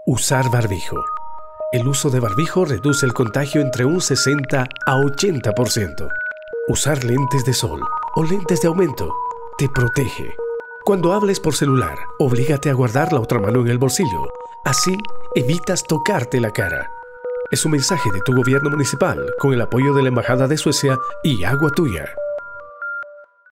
Usar barbijo. El uso de barbijo reduce el contagio entre un 60 a 80%. Usar lentes de sol o lentes de aumento te protege. Cuando hables por celular, oblígate a guardar la otra mano en el bolsillo. Así evitas tocarte la cara. Es un mensaje de tu gobierno municipal con el apoyo de la Embajada de Suecia y Agua Tuya.